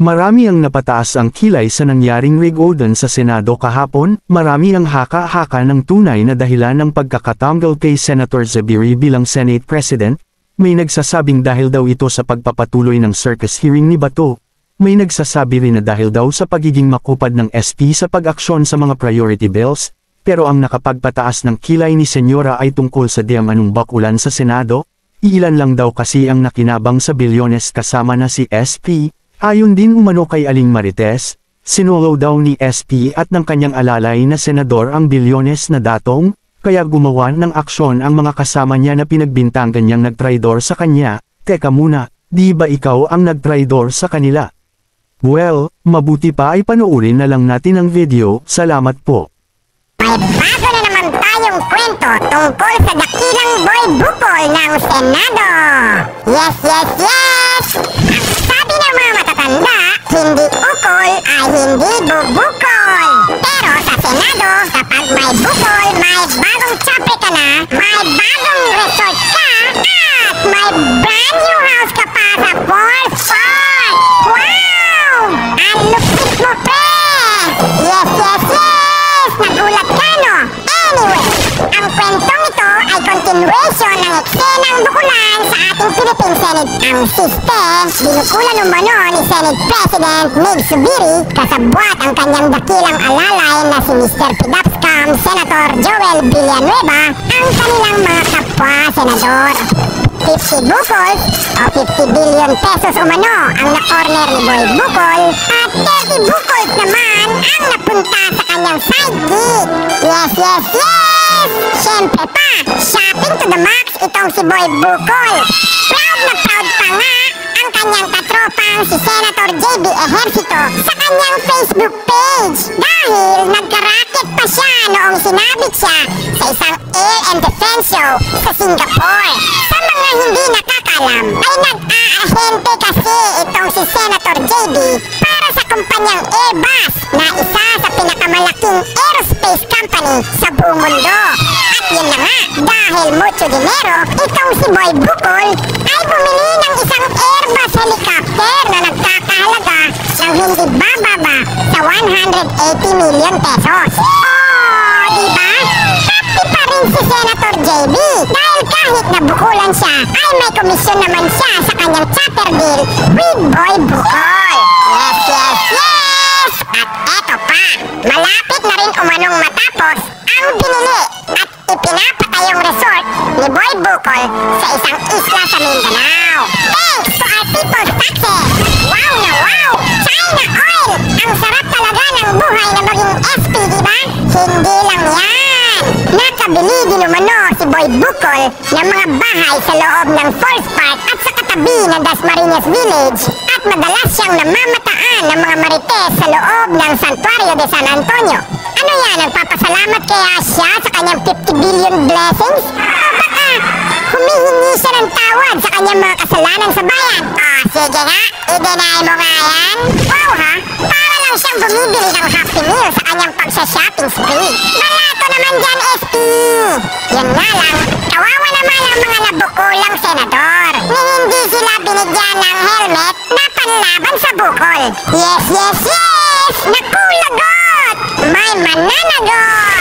Marami ang napataas ang kilay sa nangyaring rigodan sa Senado kahapon, marami ang haka-haka ng tunay na dahilan ng pagkakatanggal kay Senator Zubiri bilang Senate President. May nagsasabing dahil daw ito sa pagpapatuloy ng circus hearing ni Bato. May nagsasabi rin na dahil daw sa pagiging makupad ng SP sa pag-aksyon sa mga priority bills, pero ang nakapagpataas ng kilay ni Senyora ay tungkol sa diamanong bakulan sa Senado. Ilan lang daw kasi ang nakinabang sa bilyones kasama na si SP. Ayon din umano kay Aling Marites, sinulaw daw ni SP at ng kanyang alalay na senador ang bilyones na datong, kaya gumawa ng aksyon ang mga kasama niya na pinagbintangan niyang nagtraidor sa kanya. Teka muna, di ba ikaw ang nagtraidor sa kanila? Well, mabuti pa ay panoorin na lang natin ang video. Salamat po. May bago na naman tayong kwento tungkol sa dakilang boy bukol ng Senado. Yes! Ang sabi ng mga matatanda, hindi ukol ay hindi bubukol. Pero sa Senado, kapag may bukol, may bagong chapter ka na, may bagong resort ka, at may brand new house ka pa sa fourth floor. Wow! Ang lupit mo, pre! Yes! Nagulat ka, no? Anyway, ang kwentong ito ay continuation ng eksenang bukulan sa ating Philippine Senate. Ang siste, binukulan umano ni Senate President Mig Zubiri kasabwat ang kanyang dakilang alalay na si Mr. Pidapscam Senator Joel Villanueva ang kanilang mga kapwa senador. 50 bukols o 50 billion pesos umano ang na-corner ni Boy Bukol at 30 bukols naman ang napunta sa kanyang side gig. Yes! Siyempre pa, shopping to the max itong si Boy Bukol. Proud na proud pa nga ang kanyang katropang si Senator JB Ejercito sa kanyang Facebook page dahil nagka-racket pa siya noong sinabit siya sa isang air and defense show sa Singapore. Sa mga hindi nakakalam ay nag-aahente kasi itong si Senator JB para sa kumpanyang Airbus na isa sa pinakamalaking aerospace company sa buong mundo. At yun na nga, dahil mucho dinero, itong si Boy Bukol ay bumili ng isang Airbus helicopter na nagkakahalaga ng hindi bababa sa 180 million pesos. Oh, diba? Happy pa rin si Senator JB dahil kahit nabukulan siya ay may komisyon naman siya sa kanyang chapter deal with Boy Bukol. Yes! At eto pa, malapit na rin umanong matapos ang binili at ipinapatayong resort ni Boy Bukol sa isang isla sa Mindanao. Thanks to our people's taxes! Wow na wow! China Oil! Ang sarap talaga ng buhay na maging SP, diba? Hindi lang yan! Nakabili din umano si Boy Bukol ng mga bahay sa loob ng Falls Park at sa katabi ng Dasmariñas Village at madalas siyang namamataan ng mga marites sa loob ng Santuario de San Antonio. Ano yan? Nagpapasalamat kaya siya sa kanyang 50 billion blessings? O baka humihingi siya ng tawad sa kanyang mga kasalanan sa bayan? Sige nga, i-deny mo nga yan. Wow ha, para lang siyang bumibili ng Happy Meal sa kanyang pagsha-shopping spree. Malato naman dyan, SP! Yun nga lang, kawawa naman ang mga nabukulang senador ni hindi sila binigyan ng helmet na panlaban sa bukol. Yes! Naku, lagot! May mananagot!